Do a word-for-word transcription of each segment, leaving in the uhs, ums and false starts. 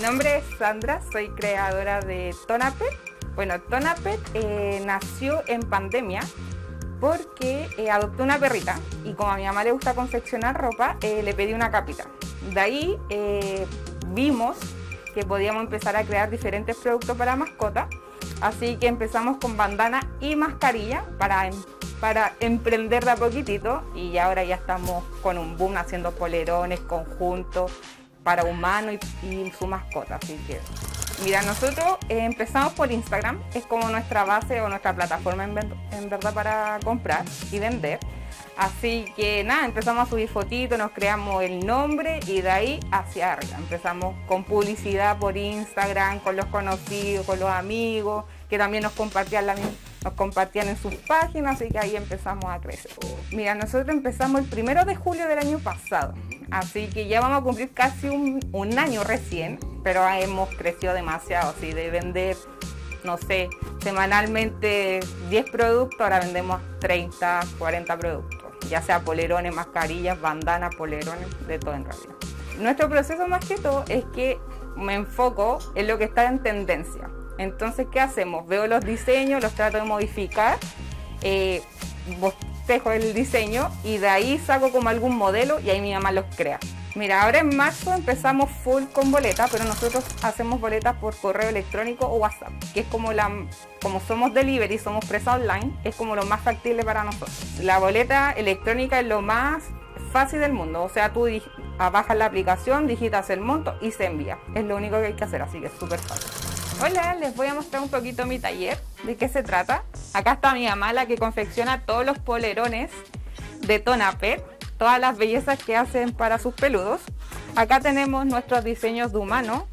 nombre es Sandra, soy creadora de Tonapet. Bueno, Tonapet eh, nació en pandemia porque eh, adopté una perrita y como a mi mamá le gusta confeccionar ropa, eh, le pedí una capita. De ahí eh, vimos que podíamos empezar a crear diferentes productos para mascotas, así que empezamos con bandana y mascarilla para, para emprender de a poquitito, y ahora ya estamos con un boom haciendo polerones, conjuntos para humano y, y su mascota. Así que mira, nosotros eh, empezamos por Instagram, es como nuestra base o nuestra plataforma en, en verdad para comprar y vender. Así que nada, empezamos a subir fotitos, nos creamos el nombre y de ahí hacia arriba. Empezamos con publicidad por Instagram, con los conocidos, con los amigos, que también nos compartían, la, nos compartían en sus páginas, así que ahí empezamos a crecer. Mira, nosotros empezamos el primero de julio del año pasado, así que ya vamos a cumplir casi un, un año recién, pero hemos crecido demasiado, así de vender, no sé, semanalmente diez productos, ahora vendemos treinta, cuarenta productos, ya sea polerones, mascarillas, bandanas, polerones, de todo en realidad. Nuestro proceso más que todo es que me enfoco en lo que está en tendencia. Entonces, ¿qué hacemos? Veo los diseños, los trato de modificar, eh, bostejo el diseño y de ahí saco como algún modelo y ahí mi mamá los crea. Mira, ahora en marzo empezamos full con boletas, pero nosotros hacemos boletas por correo electrónico o WhatsApp, que es como la, como somos delivery, somos presa online, es como lo más factible para nosotros. La boleta electrónica es lo más fácil del mundo, o sea, tú bajas la aplicación, digitas el monto y se envía. Es lo único que hay que hacer, así que es súper fácil. Hola, les voy a mostrar un poquito mi taller, de qué se trata. Acá está mi mamá, la que confecciona todos los polerones de Tonapet, todas las bellezas que hacen para sus peludos. Acá tenemos nuestros diseños de humano,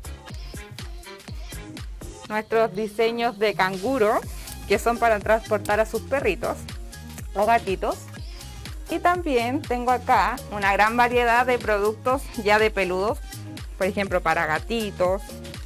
nuestros diseños de canguro, que son para transportar a sus perritos o gatitos. Y también tengo acá una gran variedad de productos ya de peludos, por ejemplo para gatitos,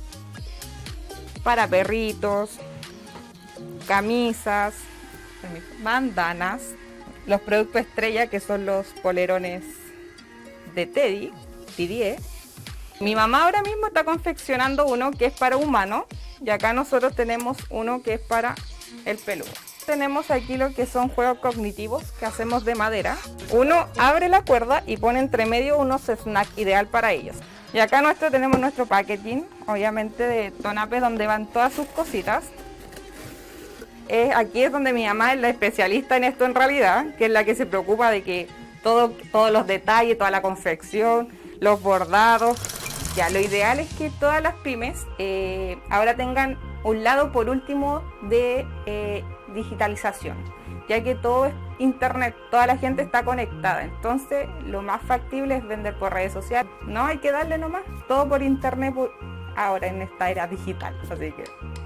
para perritos, camisas, bandanas, los productos estrella que son los polerones de Teddy, Didier. Mi mamá ahora mismo está confeccionando uno que es para humano y acá nosotros tenemos uno que es para el peludo. Tenemos aquí lo que son juegos cognitivos que hacemos de madera. Uno abre la cuerda y pone entre medio unos snacks ideal para ellos. Y acá nuestro tenemos nuestro packaging, obviamente de Tonapet, donde van todas sus cositas. Eh, aquí es donde mi mamá es la especialista en esto en realidad, que es la que se preocupa de que todo, todos los detalles, toda la confección, los bordados. Ya, lo ideal es que todas las pymes eh, ahora tengan un lado por último de eh, digitalización, ya que todo es internet, toda la gente está conectada, entonces lo más factible es vender por redes sociales. No hay que darle nomás, todo por internet por ahora en esta era digital, así que